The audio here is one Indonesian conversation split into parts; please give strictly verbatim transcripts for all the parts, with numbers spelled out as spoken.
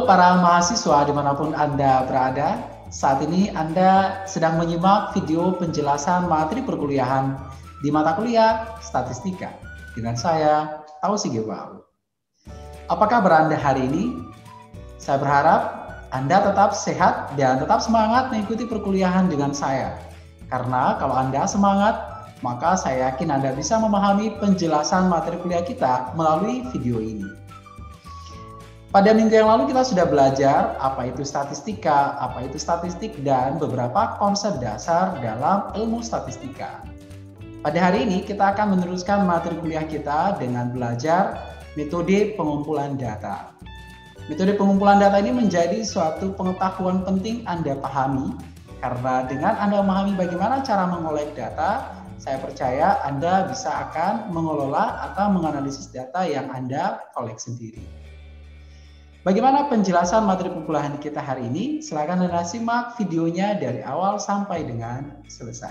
Halo para mahasiswa dimanapun Anda berada, saat ini Anda sedang menyimak video penjelasan materi perkuliahan di mata kuliah Statistika dengan saya, Tausi Gebau. Apa kabar Anda hari ini? Saya berharap Anda tetap sehat dan tetap semangat mengikuti perkuliahan dengan saya. Karena kalau Anda semangat, maka saya yakin Anda bisa memahami penjelasan materi kuliah kita melalui video ini. Pada minggu yang lalu kita sudah belajar apa itu statistika, apa itu statistik, dan beberapa konsep dasar dalam ilmu statistika. Pada hari ini kita akan meneruskan materi kuliah kita dengan belajar metode pengumpulan data. Metode pengumpulan data ini menjadi suatu pengetahuan penting Anda pahami, karena dengan Anda memahami bagaimana cara mengolek data, saya percaya Anda bisa akan mengelola atau menganalisis data yang Anda kolek sendiri. Bagaimana penjelasan materi perkuliahan kita hari ini? Silakan Anda simak videonya dari awal sampai dengan selesai.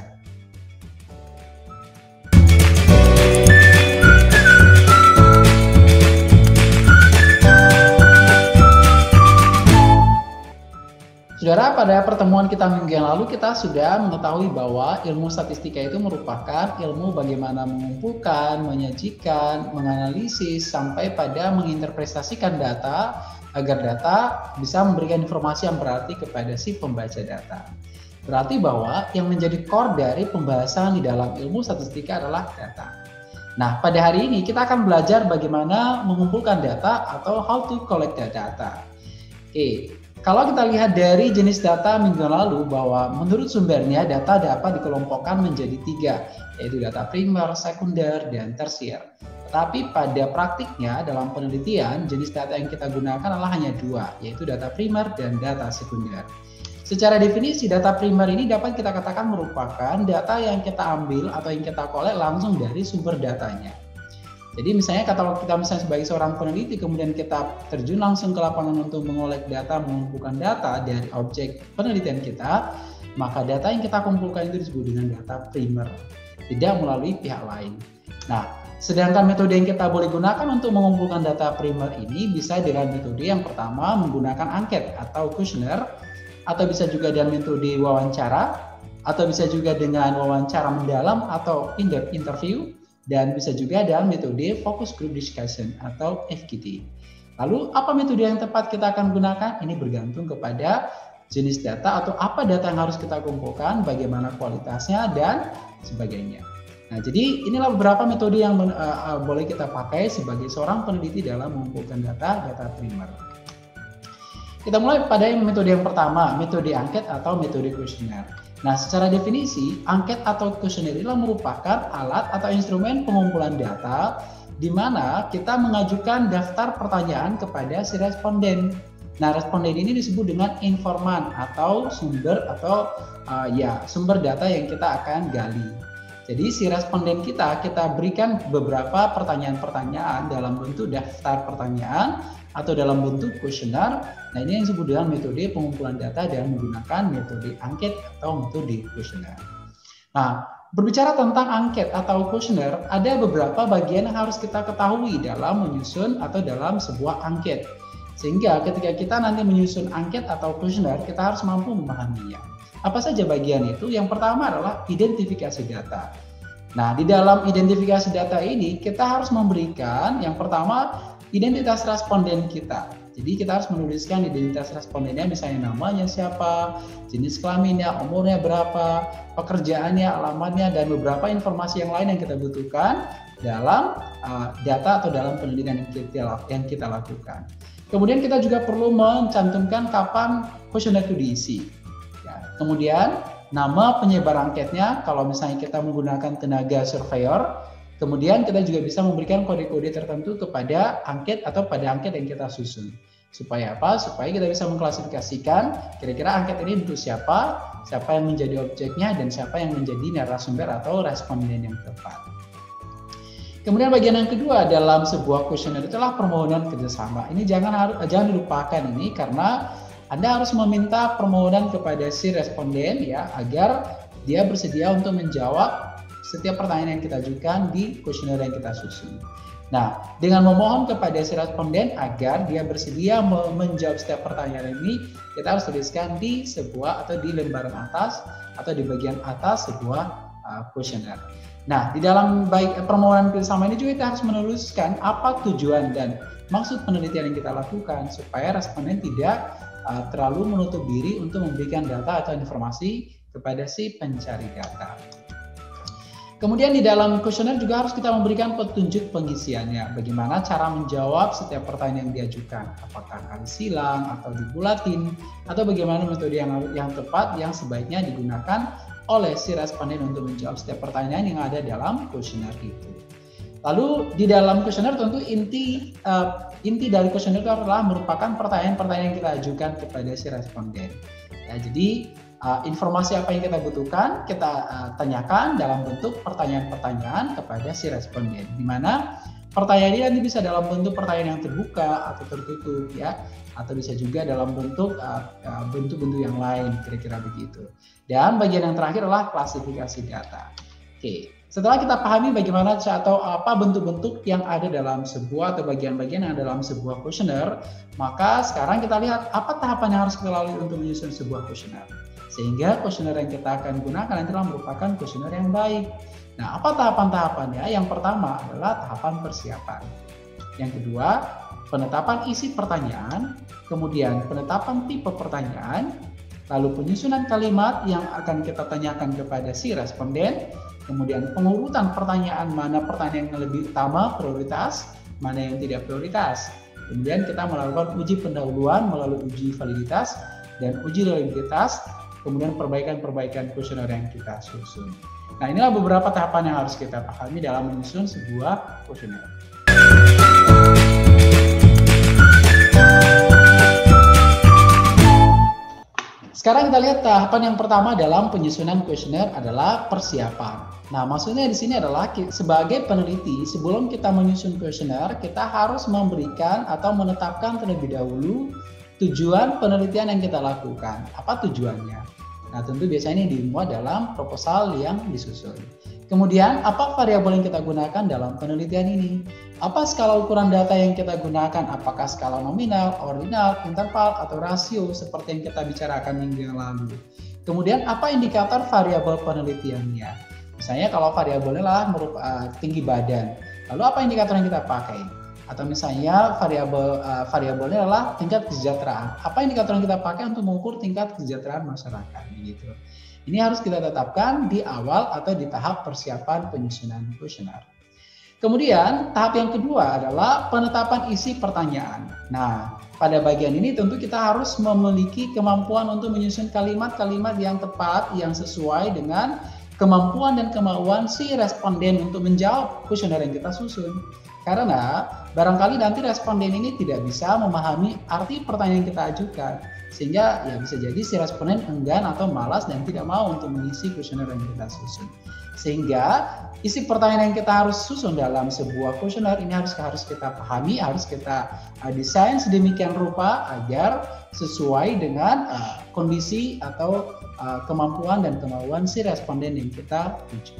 Saudara, pada pertemuan kita minggu yang lalu kita sudah mengetahui bahwa ilmu statistika itu merupakan ilmu bagaimana mengumpulkan, menyajikan, menganalisis, sampai pada menginterpretasikan data agar data bisa memberikan informasi yang berarti kepada si pembaca data. Berarti bahwa yang menjadi core dari pembahasan di dalam ilmu statistika adalah data. Nah, pada hari ini kita akan belajar bagaimana mengumpulkan data atau how to collect the data. Oke, kalau kita lihat dari jenis data minggu lalu bahwa menurut sumbernya data dapat dikelompokkan menjadi tiga, yaitu data primer, sekunder, dan tersier. Tapi pada praktiknya dalam penelitian jenis data yang kita gunakan adalah hanya dua, yaitu data primer dan data sekunder. Secara definisi data primer ini dapat kita katakan merupakan data yang kita ambil atau yang kita kolek langsung dari sumber datanya. Jadi misalnya kalau kita misalnya sebagai seorang peneliti kemudian kita terjun langsung ke lapangan untuk mengolek data, mengumpulkan data dari objek penelitian kita, maka data yang kita kumpulkan itu disebut dengan data primer, tidak melalui pihak lain. Nah, sedangkan metode yang kita boleh gunakan untuk mengumpulkan data primer ini bisa dengan metode yang pertama menggunakan angket atau kuesioner, atau bisa juga dengan metode wawancara, atau bisa juga dengan wawancara mendalam atau in-depth interview, dan bisa juga dalam metode focus group discussion atau F G T. Lalu apa metode yang tepat kita akan gunakan? Ini bergantung kepada jenis data atau apa data yang harus kita kumpulkan, bagaimana kualitasnya, dan sebagainya. Nah, jadi inilah beberapa metode yang uh, uh, boleh kita pakai sebagai seorang peneliti dalam mengumpulkan data, data primer. Kita mulai pada metode yang pertama, metode angket atau metode kuesioner. Nah, secara definisi, angket atau kuesioner adalah merupakan alat atau instrumen pengumpulan data di mana kita mengajukan daftar pertanyaan kepada si responden. Nah, responden ini disebut dengan informan atau sumber atau uh, ya sumber data yang kita akan gali. Jadi si responden kita, kita berikan beberapa pertanyaan-pertanyaan dalam bentuk daftar pertanyaan atau dalam bentuk kuesioner. Nah, ini yang disebut dengan metode pengumpulan data dan menggunakan metode angket atau metode kuesioner. Nah, berbicara tentang angket atau kuesioner, ada beberapa bagian yang harus kita ketahui dalam menyusun atau dalam sebuah angket. Sehingga ketika kita nanti menyusun angket atau kuesioner, kita harus mampu memahaminya. Apa saja bagian itu? Yang pertama adalah identifikasi data. Nah, di dalam identifikasi data ini kita harus memberikan yang pertama identitas responden kita. Jadi kita harus menuliskan identitas respondennya, misalnya namanya siapa, jenis kelaminnya, umurnya berapa, pekerjaannya, alamatnya, dan beberapa informasi yang lain yang kita butuhkan dalam uh, data atau dalam penelitian yang kita, yang kita lakukan. Kemudian kita juga perlu mencantumkan kapan kuesioner itu diisi. Kemudian nama penyebar angketnya, kalau misalnya kita menggunakan tenaga surveyor, kemudian kita juga bisa memberikan kode-kode tertentu kepada angket atau pada angket yang kita susun. Supaya apa? Supaya kita bisa mengklasifikasikan kira-kira angket ini untuk siapa, siapa yang menjadi objeknya, dan siapa yang menjadi narasumber atau responden yang tepat. Kemudian bagian yang kedua dalam sebuah kuesioner itulah permohonan kerjasama. Ini jangan harus jangan dilupakan ini karena Anda harus meminta permohonan kepada si responden ya agar dia bersedia untuk menjawab setiap pertanyaan yang kita ajukan di kuesioner yang kita susun. Nah, dengan memohon kepada si responden agar dia bersedia menjawab setiap pertanyaan ini, kita harus tuliskan di sebuah atau di lembaran atas atau di bagian atas sebuah kuesioner. Uh, nah, di dalam baik permohonan kerjasama ini juga kita harus menuliskan apa tujuan dan maksud penelitian yang kita lakukan supaya responden tidak uh, terlalu menutup diri untuk memberikan data atau informasi kepada si pencari data. Kemudian di dalam kuesioner juga harus kita memberikan petunjuk pengisiannya. Bagaimana cara menjawab setiap pertanyaan yang diajukan. Apakah kali silang atau dibulatin, atau bagaimana metode yang, yang tepat yang sebaiknya digunakan oleh si responden untuk menjawab setiap pertanyaan yang ada dalam kuesioner itu. Lalu di dalam kuesioner tentu inti uh, inti dari kuesioner itu adalah merupakan pertanyaan-pertanyaan yang kita ajukan kepada si responden. Ya, jadi Uh, informasi apa yang kita butuhkan kita uh, tanyakan dalam bentuk pertanyaan-pertanyaan kepada si responden, di mana pertanyaan ini nanti bisa dalam bentuk pertanyaan yang terbuka atau tertutup ya, atau bisa juga dalam bentuk uh, uh, bentuk-bentuk yang lain, kira-kira begitu. Dan bagian yang terakhir adalah klasifikasi data. Oke, setelah kita pahami bagaimana atau apa bentuk-bentuk yang ada dalam sebuah atau bagian-bagian yang ada dalam sebuah kuesioner, maka sekarang kita lihat apa tahapan yang harus kita lalui untuk menyusun sebuah kuesioner. Sehingga kuesioner yang kita akan gunakan nanti merupakan kuesioner yang baik. Nah, apa tahapan-tahapannya? Yang pertama adalah tahapan persiapan. Yang kedua, penetapan isi pertanyaan, kemudian penetapan tipe pertanyaan, lalu penyusunan kalimat yang akan kita tanyakan kepada si responden, kemudian pengurutan pertanyaan, mana pertanyaan yang lebih utama, prioritas, mana yang tidak prioritas. Kemudian kita melakukan uji pendahuluan melalui uji validitas dan uji reliabilitas, kemudian perbaikan-perbaikan kuesioner yang kita susun. Nah, inilah beberapa tahapan yang harus kita pahami dalam menyusun sebuah kuesioner. Sekarang kita lihat tahapan yang pertama dalam penyusunan kuesioner adalah persiapan. Nah, maksudnya di sini adalah sebagai peneliti, sebelum kita menyusun kuesioner, kita harus memberikan atau menetapkan terlebih dahulu tujuan penelitian yang kita lakukan. Apa tujuannya? Nah, tentu biasanya ini dimuat dalam proposal yang disusun. Kemudian, apa variabel yang kita gunakan dalam penelitian ini? Apa skala ukuran data yang kita gunakan? Apakah skala nominal, ordinal, interval, atau rasio seperti yang kita bicarakan minggu yang lalu? Kemudian, apa indikator variabel penelitiannya? Misalnya kalau variabelnya lah merupakan tinggi badan. Lalu apa indikator yang kita pakai? Atau misalnya variabel uh, variabelnya adalah tingkat kesejahteraan. Apa indikator yang kita pakai untuk mengukur tingkat kesejahteraan masyarakat? Gitu. Ini harus kita tetapkan di awal atau di tahap persiapan penyusunan kuesioner. Kemudian tahap yang kedua adalah penetapan isi pertanyaan. Nah, pada bagian ini tentu kita harus memiliki kemampuan untuk menyusun kalimat-kalimat yang tepat, yang sesuai dengan kemampuan dan kemauan si responden untuk menjawab kuesioner yang kita susun. Karena barangkali nanti responden ini tidak bisa memahami arti pertanyaan yang kita ajukan, sehingga ya bisa jadi si responden enggan atau malas dan tidak mau untuk mengisi kuesioner yang kita susun. Sehingga isi pertanyaan yang kita harus susun dalam sebuah kuesioner ini harus harus kita pahami, harus kita uh, desain sedemikian rupa agar sesuai dengan uh, kondisi atau uh, kemampuan dan kemauan si responden yang kita tuju.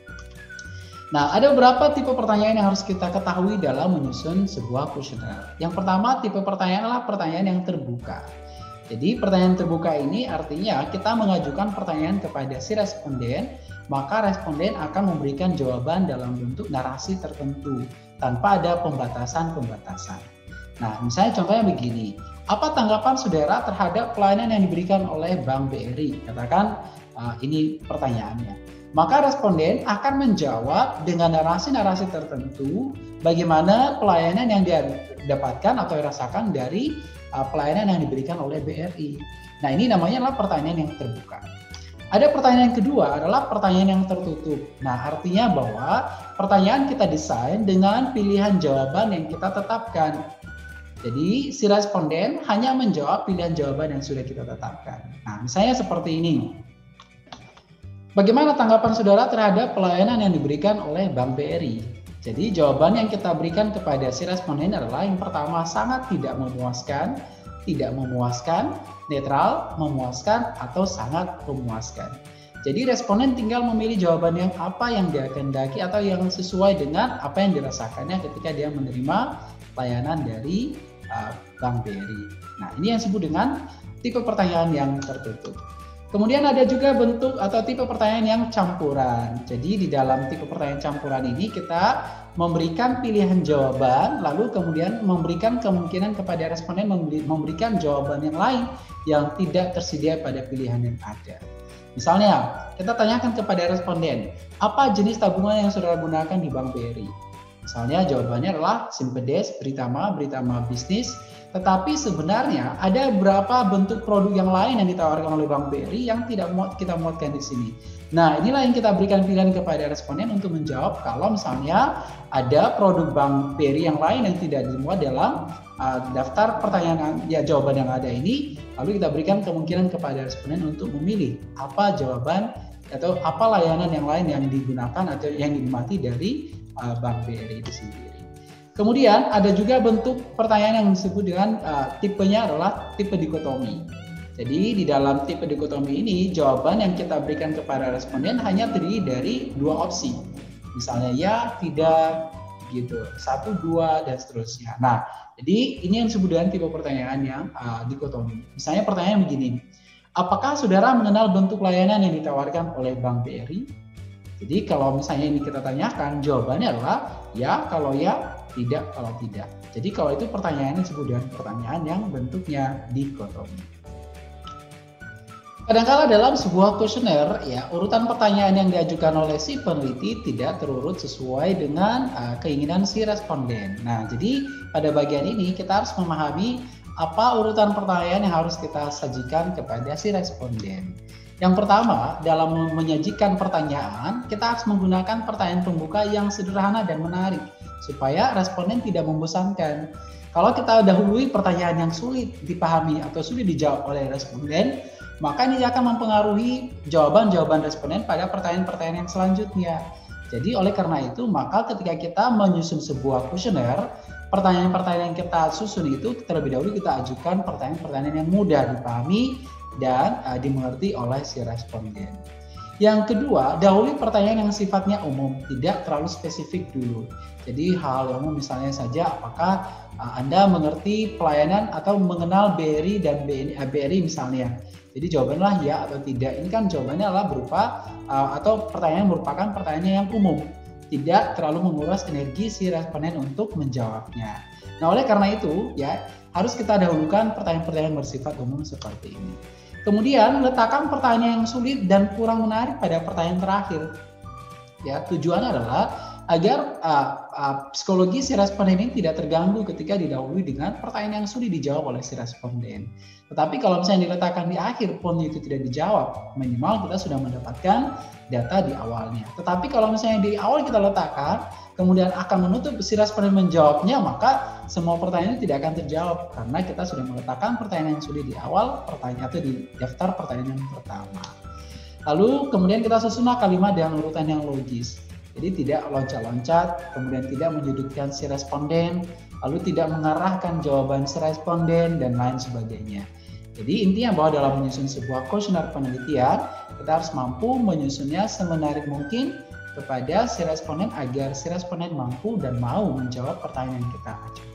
Nah, ada beberapa tipe pertanyaan yang harus kita ketahui dalam menyusun sebuah kuesioner. Yang pertama, tipe pertanyaan adalah pertanyaan yang terbuka. Jadi, pertanyaan terbuka ini artinya kita mengajukan pertanyaan kepada si responden, maka responden akan memberikan jawaban dalam bentuk narasi tertentu, tanpa ada pembatasan-pembatasan. Nah, misalnya contohnya begini, apa tanggapan saudara terhadap pelayanan yang diberikan oleh Bank B R I? Katakan uh, ini pertanyaannya. Maka responden akan menjawab dengan narasi-narasi tertentu bagaimana pelayanan yang dia dapatkan atau dirasakan dari uh, pelayanan yang diberikan oleh B R I. Nah, ini namanya adalah pertanyaan yang terbuka. Ada pertanyaan yang kedua adalah pertanyaan yang tertutup. Nah, artinya bahwa pertanyaan kita desain dengan pilihan jawaban yang kita tetapkan. Jadi, si responden hanya menjawab pilihan jawaban yang sudah kita tetapkan. Nah, misalnya seperti ini. Bagaimana tanggapan saudara terhadap pelayanan yang diberikan oleh Bank B R I? Jadi jawaban yang kita berikan kepada si responden adalah yang pertama sangat tidak memuaskan, tidak memuaskan, netral, memuaskan, atau sangat memuaskan. Jadi responden tinggal memilih jawaban yang apa yang dia kehendaki atau yang sesuai dengan apa yang dirasakannya ketika dia menerima layanan dari uh, Bank B R I. Nah, ini yang disebut dengan tipe pertanyaan yang tertutup. Kemudian ada juga bentuk atau tipe pertanyaan yang campuran. Jadi di dalam tipe pertanyaan campuran ini kita memberikan pilihan jawaban, lalu kemudian memberikan kemungkinan kepada responden memberikan jawaban yang lain yang tidak tersedia pada pilihan yang ada. Misalnya, kita tanyakan kepada responden, apa jenis tabungan yang saudara gunakan di Bank B R I? Misalnya jawabannya adalah Simpedes, Britama, Britama Bisnis, tetapi sebenarnya ada beberapa bentuk produk yang lain yang ditawarkan oleh Bank B R I yang tidak muat kita muatkan di sini. Nah, inilah yang kita berikan pilihan kepada responden untuk menjawab kalau misalnya ada produk Bank B R I yang lain yang tidak dimuat dalam uh, daftar pertanyaan ya jawaban yang ada ini, lalu kita berikan kemungkinan kepada responden untuk memilih apa jawaban atau apa layanan yang lain yang digunakan atau yang dinikmati dari uh, Bank B R I itu sendiri. Kemudian ada juga bentuk pertanyaan yang disebut dengan uh, tipenya adalah tipe dikotomi. Jadi di dalam tipe dikotomi ini jawaban yang kita berikan kepada responden hanya terdiri dari dua opsi. Misalnya ya, tidak, gitu, satu, dua, dan seterusnya. Nah, jadi ini yang disebut dengan tipe pertanyaan yang uh, dikotomi. Misalnya pertanyaan begini, apakah saudara mengenal bentuk layanan yang ditawarkan oleh Bank B R I? Jadi kalau misalnya ini kita tanyakan, jawabannya adalah ya kalau ya, tidak kalau tidak. Jadi kalau itu pertanyaannya disebut dengan pertanyaan yang bentuknya dikotomi. Kadang-kala dalam sebuah kuesioner, ya urutan pertanyaan yang diajukan oleh si peneliti tidak terurut sesuai dengan uh, keinginan si responden. Nah, jadi pada bagian ini kita harus memahami apa urutan pertanyaan yang harus kita sajikan kepada si responden. Yang pertama, dalam menyajikan pertanyaan, kita harus menggunakan pertanyaan pembuka yang sederhana dan menarik, supaya responden tidak membosankan. Kalau kita dahului pertanyaan yang sulit dipahami atau sulit dijawab oleh responden, maka ini akan mempengaruhi jawaban-jawaban responden pada pertanyaan-pertanyaan yang selanjutnya. Jadi oleh karena itu, maka ketika kita menyusun sebuah kuesioner, pertanyaan-pertanyaan yang kita susun itu terlebih dahulu kita ajukan pertanyaan-pertanyaan yang mudah dipahami dan uh, dimengerti oleh si responden. Yang kedua, dahului pertanyaan yang sifatnya umum, tidak terlalu spesifik dulu. Jadi hal yang umum misalnya saja, apakah uh, Anda mengerti pelayanan atau mengenal B R I dan B R I misalnya. Jadi jawabanlah ya atau tidak. Ini kan jawabannya adalah berupa uh, atau pertanyaan merupakan pertanyaan yang umum, tidak terlalu menguras energi si responden untuk menjawabnya. Nah, oleh karena itu ya harus kita dahulukan pertanyaan-pertanyaan bersifat umum seperti ini. Kemudian letakkan pertanyaan yang sulit dan kurang menarik pada pertanyaan terakhir. Ya, tujuannya adalah agar uh, uh, psikologi si responden ini tidak terganggu ketika didahului dengan pertanyaan yang sulit dijawab oleh si responden. Tetapi kalau misalnya diletakkan di akhir pun itu tidak dijawab, minimal kita sudah mendapatkan data di awalnya. Tetapi kalau misalnya di awal kita letakkan, kemudian akan menutup si responden menjawabnya, maka semua pertanyaan itu tidak akan terjawab karena kita sudah meletakkan pertanyaan yang sulit di awal pertanyaan atau di daftar pertanyaan yang pertama. Lalu kemudian kita susun kalimat dengan urutan yang logis. Jadi tidak loncat-loncat, kemudian tidak menyudutkan si responden, lalu tidak mengarahkan jawaban si responden, dan lain sebagainya. Jadi intinya bahwa dalam menyusun sebuah kuesioner penelitian, kita harus mampu menyusunnya semenarik mungkin kepada si responden agar si responden mampu dan mau menjawab pertanyaan yang kita ajukan.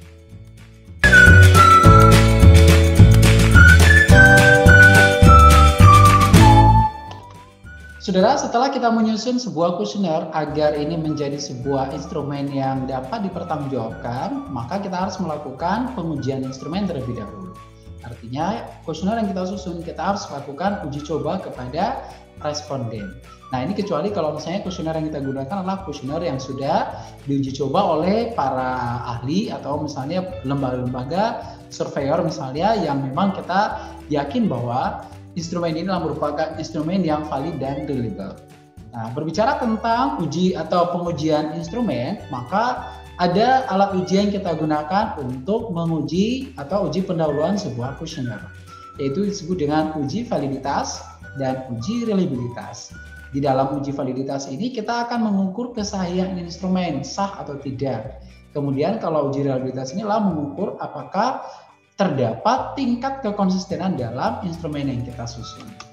Saudara, setelah kita menyusun sebuah kuesioner agar ini menjadi sebuah instrumen yang dapat dipertanggungjawabkan, maka kita harus melakukan pengujian instrumen terlebih dahulu. Artinya, kuesioner yang kita susun, kita harus lakukan uji coba kepada responden. Nah, ini kecuali kalau misalnya kuesioner yang kita gunakan adalah kuesioner yang sudah diuji coba oleh para ahli atau misalnya lembaga-lembaga surveyor misalnya yang memang kita yakin bahwa instrumen ini adalah merupakan instrumen yang valid dan reliable. Nah, berbicara tentang uji atau pengujian instrumen, maka ada alat uji yang kita gunakan untuk menguji atau uji pendahuluan sebuah kuesioner, yaitu disebut dengan uji validitas dan uji reliabilitas. Di dalam uji validitas ini kita akan mengukur kesahihan instrumen sah atau tidak. Kemudian kalau uji reliabilitas ini adalah mengukur apakah terdapat tingkat kekonsistenan dalam instrumen yang kita susun.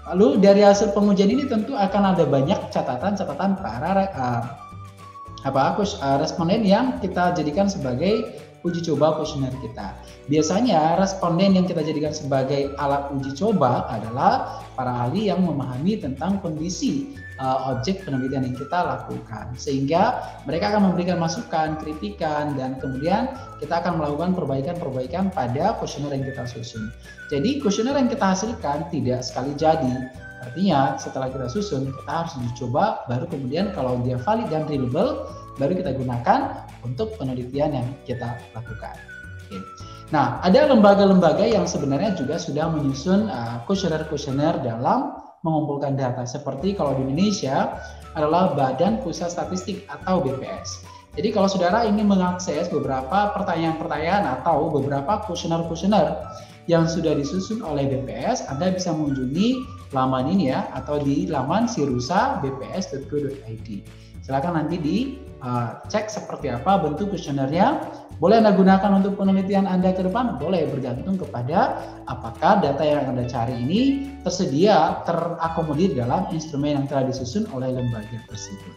Lalu dari hasil pengujian ini tentu akan ada banyak catatan-catatan para uh, apa uh, responden yang kita jadikan sebagai uji coba kuesioner kita. Biasanya responden yang kita jadikan sebagai alat uji coba adalah para ahli yang memahami tentang kondisi uh, objek penelitian yang kita lakukan, sehingga mereka akan memberikan masukan, kritikan, dan kemudian kita akan melakukan perbaikan-perbaikan pada kuesioner yang kita susun. Jadi kuesioner yang kita hasilkan tidak sekali jadi. Artinya setelah kita susun, kita harus dicoba, baru kemudian kalau dia valid dan reliable, baru kita gunakan untuk penelitian yang kita lakukan. Oke. Nah, ada lembaga-lembaga yang sebenarnya juga sudah menyusun kuesioner-kuesioner uh, dalam mengumpulkan data. Seperti kalau di Indonesia adalah Badan Pusat Statistik atau B P S. Jadi kalau saudara ingin mengakses beberapa pertanyaan-pertanyaan atau beberapa kuesioner-kuesioner yang sudah disusun oleh B P S, Anda bisa mengunjungi laman ini ya, atau di laman sirusa b p s dot go dot i d. Silakan nanti dicek uh, seperti apa bentuk kuesionernya. Boleh Anda gunakan untuk penelitian Anda ke depan, boleh, bergantung kepada apakah data yang Anda cari ini tersedia, terakomodir dalam instrumen yang telah disusun oleh lembaga tersebut.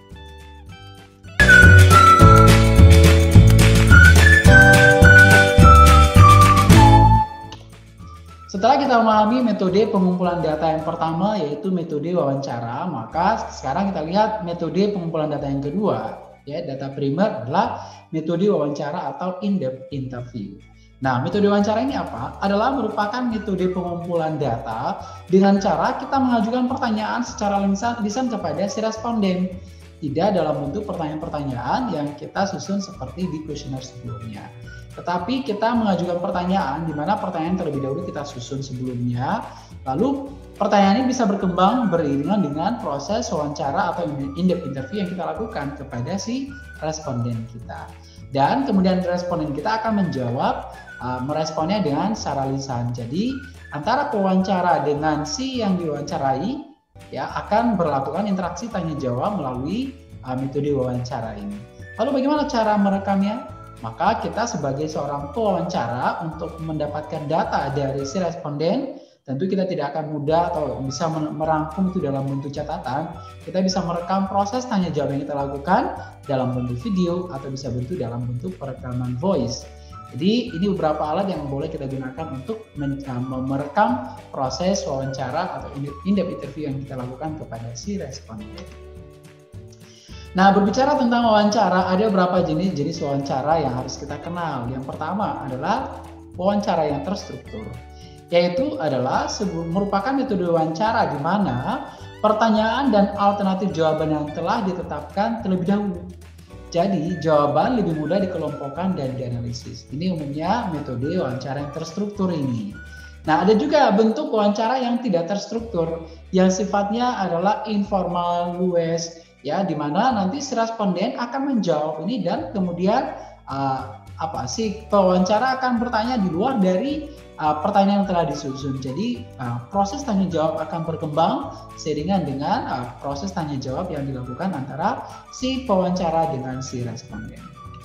Setelah kita memahami metode pengumpulan data yang pertama, yaitu metode wawancara, maka sekarang kita lihat metode pengumpulan data yang kedua. Ya, data primer adalah metode wawancara atau in-depth interview. Nah, metode wawancara ini apa? Adalah merupakan metode pengumpulan data dengan cara kita mengajukan pertanyaan secara lisan kepada si responden. Tidak dalam bentuk pertanyaan-pertanyaan yang kita susun seperti di kuesioner sebelumnya. Tetapi kita mengajukan pertanyaan di mana pertanyaan terlebih dahulu kita susun sebelumnya, lalu pertanyaan ini bisa berkembang beriringan dengan proses wawancara atau in-depth interview yang kita lakukan kepada si responden kita. Dan kemudian responden kita akan menjawab, uh, meresponnya dengan secara lisan. Jadi antara pewawancara dengan si yang diwawancarai ya akan berlakukan interaksi tanya jawab melalui uh, metode wawancara ini. Lalu bagaimana cara merekamnya? Maka kita sebagai seorang pewawancara untuk mendapatkan data dari si responden, tentu kita tidak akan mudah atau bisa merangkum itu dalam bentuk catatan. Kita bisa merekam proses tanya jawab yang kita lakukan dalam bentuk video atau bisa bentuk dalam bentuk perekaman voice. Jadi ini beberapa alat yang boleh kita gunakan untuk merekam proses wawancara atau in-depth interview yang kita lakukan kepada si responden. Nah, berbicara tentang wawancara, ada beberapa jenis-jenis wawancara yang harus kita kenal. Yang pertama adalah wawancara yang terstruktur, yaitu adalah sebuah, merupakan metode wawancara di mana pertanyaan dan alternatif jawaban yang telah ditetapkan terlebih dahulu. Jadi, jawaban lebih mudah dikelompokkan dan dianalisis. Ini umumnya metode wawancara yang terstruktur ini. Nah, ada juga bentuk wawancara yang tidak terstruktur, yang sifatnya adalah informal, luwes, ya, di mana nanti si responden akan menjawab ini dan kemudian uh, apa sih pewawancara akan bertanya di luar dari uh, pertanyaan yang telah disusun. Jadi uh, proses tanya jawab akan berkembang seiringan dengan uh, proses tanya jawab yang dilakukan antara si pewawancara dengan si responden.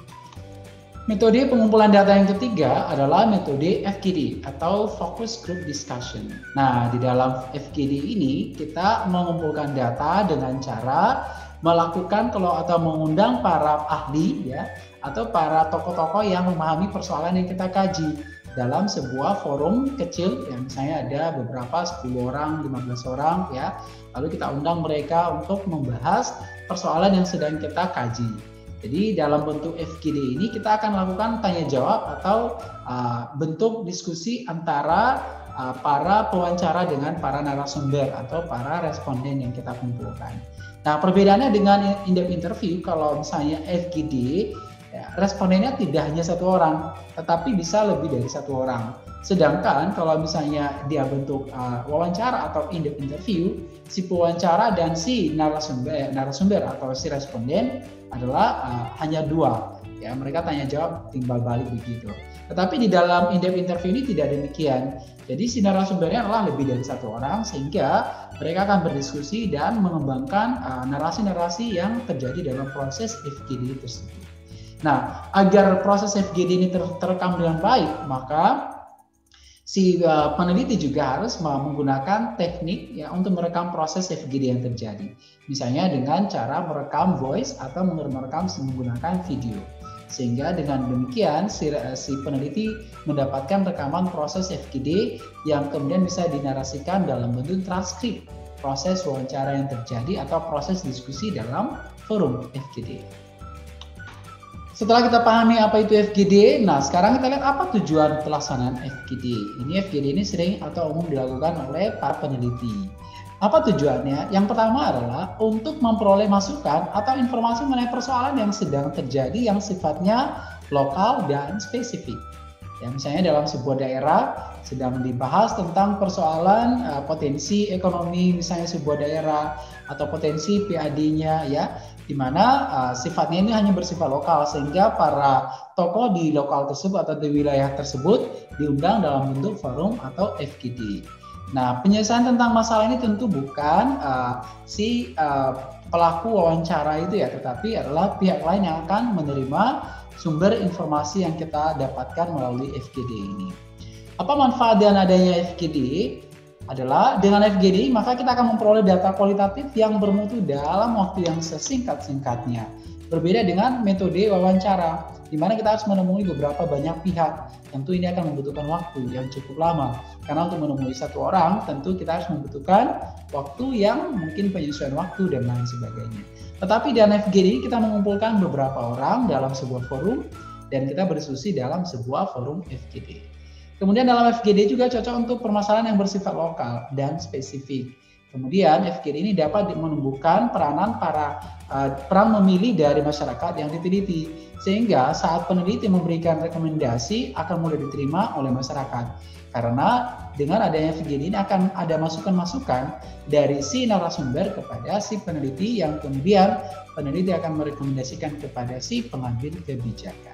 Metode pengumpulan data yang ketiga adalah metode F G D atau Focus Group Discussion. Nah, di dalam F G D ini kita mengumpulkan data dengan cara melakukan kalau atau mengundang para ahli ya atau para tokoh-tokoh yang memahami persoalan yang kita kaji dalam sebuah forum kecil yang misalnya ada beberapa sepuluh orang, lima belas orang ya. Lalu kita undang mereka untuk membahas persoalan yang sedang kita kaji. Jadi dalam bentuk F G D ini kita akan lakukan tanya jawab atau uh, bentuk diskusi antara uh, para pewawancara dengan para narasumber atau para responden yang kita kumpulkan. Nah, perbedaannya dengan in-depth interview, kalau misalnya F G D, ya, respondennya tidak hanya satu orang, tetapi bisa lebih dari satu orang. Sedangkan kalau misalnya dia bentuk uh, wawancara atau in-depth interview, si pewawancara dan si narasumber, narasumber atau si responden adalah uh, hanya dua. Ya, mereka tanya jawab timbal balik begitu. Tetapi di dalam in-depth interview ini tidak demikian. Jadi si narasumbernya adalah lebih dari satu orang sehingga mereka akan berdiskusi dan mengembangkan uh, narasi-narasi yang terjadi dalam proses F G D tersebut. Nah, agar proses F G D ini ter terekam dengan baik, maka si uh, peneliti juga harus menggunakan teknik ya untuk merekam proses F G D yang terjadi. Misalnya dengan cara merekam voice atau merekam menggunakan video. Sehingga dengan demikian si, si peneliti mendapatkan rekaman proses F G D yang kemudian bisa dinarasikan dalam bentuk transkrip proses wawancara yang terjadi atau proses diskusi dalam forum F G D. Setelah kita pahami apa itu F G D, nah sekarang kita lihat apa tujuan pelaksanaan F G D. Ini F G D ini sering atau umum dilakukan oleh para peneliti. Apa tujuannya? Yang pertama adalah untuk memperoleh masukan atau informasi mengenai persoalan yang sedang terjadi yang sifatnya lokal dan spesifik. Ya, misalnya dalam sebuah daerah sedang dibahas tentang persoalan uh, potensi ekonomi misalnya sebuah daerah atau potensi P A D-nya ya, di mana uh, sifatnya ini hanya bersifat lokal sehingga para tokoh di lokal tersebut atau di wilayah tersebut diundang dalam bentuk forum atau F G D. Nah, penyelesaian tentang masalah ini tentu bukan uh, si uh, pelaku wawancara itu ya, tetapi adalah pihak lain yang akan menerima sumber informasi yang kita dapatkan melalui F G D ini. Apa manfaat dengan adanya F G D? Adalah dengan F G D maka kita akan memperoleh data kualitatif yang bermutu dalam waktu yang sesingkat-singkatnya. Berbeda dengan metode wawancara, di mana kita harus menemui beberapa banyak pihak. Tentu ini akan membutuhkan waktu yang cukup lama. Karena untuk menemui satu orang, tentu kita harus membutuhkan waktu yang mungkin penyesuaian waktu dan lain sebagainya. Tetapi dengan F G D kita mengumpulkan beberapa orang dalam sebuah forum dan kita berdiskusi dalam sebuah forum F G D. Kemudian dalam F G D juga cocok untuk permasalahan yang bersifat lokal dan spesifik. Kemudian F G D ini dapat menumbuhkan peranan para uh, peran memilih dari masyarakat yang diteliti, sehingga saat peneliti memberikan rekomendasi akan mudah diterima oleh masyarakat. Karena dengan adanya F G D ini akan ada masukan-masukan dari si narasumber kepada si peneliti yang kemudian peneliti akan merekomendasikan kepada si pengambil kebijakan.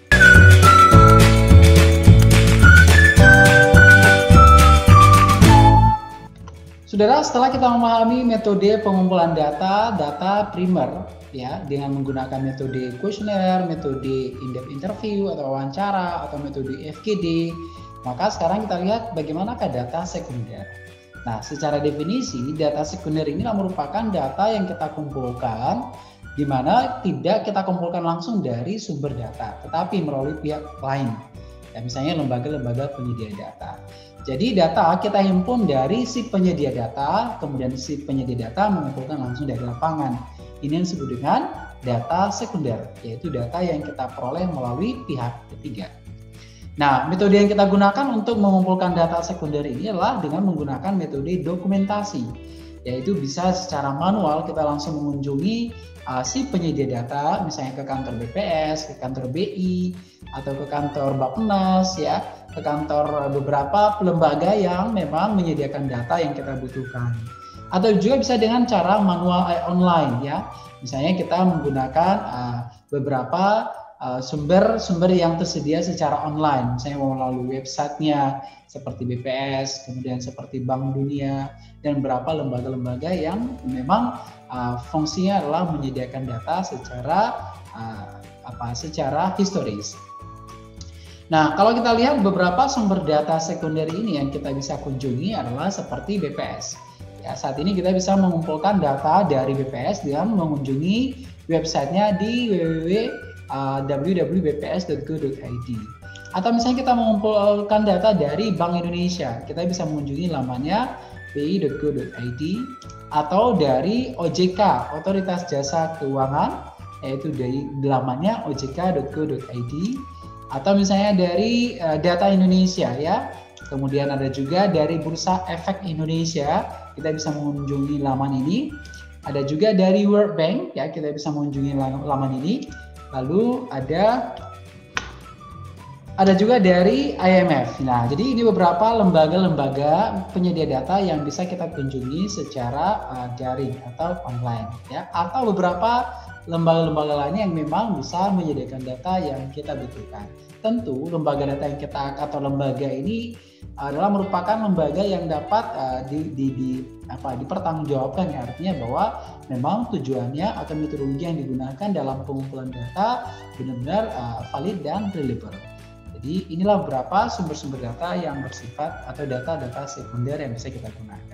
Saudara, setelah kita memahami metode pengumpulan data, data primer ya dengan menggunakan metode kuesioner, metode in-depth interview atau wawancara atau metode F G D, maka sekarang kita lihat bagaimanakah data sekunder. Nah, secara definisi data sekunder ini merupakan data yang kita kumpulkan di mana tidak kita kumpulkan langsung dari sumber data, tetapi melalui pihak lain. Ya, misalnya lembaga-lembaga penyedia data. Jadi data kita himpun dari si penyedia data, kemudian si penyedia data mengumpulkan langsung dari lapangan. Ini yang disebut dengan data sekunder, yaitu data yang kita peroleh melalui pihak ketiga. Nah, metode yang kita gunakan untuk mengumpulkan data sekunder ini adalah dengan menggunakan metode dokumentasi, yaitu bisa secara manual kita langsung mengunjungi uh, si penyedia data, misalnya ke kantor B P S, ke kantor B I, atau ke kantor Bappenas ya, ke kantor beberapa lembaga yang memang menyediakan data yang kita butuhkan. Atau juga bisa dengan cara manual eh, online ya. Misalnya kita menggunakan uh, beberapa uh, sumber-sumber yang tersedia secara online, misalnya melalui websitenya seperti B P S, kemudian seperti Bank Dunia dan beberapa lembaga-lembaga yang memang uh, fungsinya adalah menyediakan data secara uh, apa secara historis. Nah, kalau kita lihat beberapa sumber data sekunder ini yang kita bisa kunjungi adalah seperti B P S. Ya, saat ini kita bisa mengumpulkan data dari B P S dengan mengunjungi websitenya di w w w titik w w w titik b p s titik go titik i d. Atau misalnya kita mengumpulkan data dari Bank Indonesia, kita bisa mengunjungi lamannya b i titik go titik i d, atau dari O J K, Otoritas Jasa Keuangan, yaitu dari lamannya o j k titik go titik i d. Atau misalnya dari uh, Data Indonesia ya, kemudian ada juga dari Bursa Efek Indonesia, kita bisa mengunjungi laman ini. Ada juga dari World Bank ya, kita bisa mengunjungi laman ini. Lalu ada ada juga dari I M F. Nah, jadi ini beberapa lembaga-lembaga penyedia data yang bisa kita kunjungi secara uh, daring atau online ya, atau beberapa lembaga-lembaga lainnya yang memang bisa menyediakan data yang kita butuhkan. Tentu lembaga data yang kita atau lembaga ini adalah merupakan lembaga yang dapat uh, di, di, di apa dipertanggungjawabkan ya, artinya bahwa memang tujuannya atau metodologi yang digunakan dalam pengumpulan data benar-benar uh, valid dan reliable. Jadi inilah beberapa sumber-sumber data yang bersifat atau data-data sekunder yang bisa kita gunakan.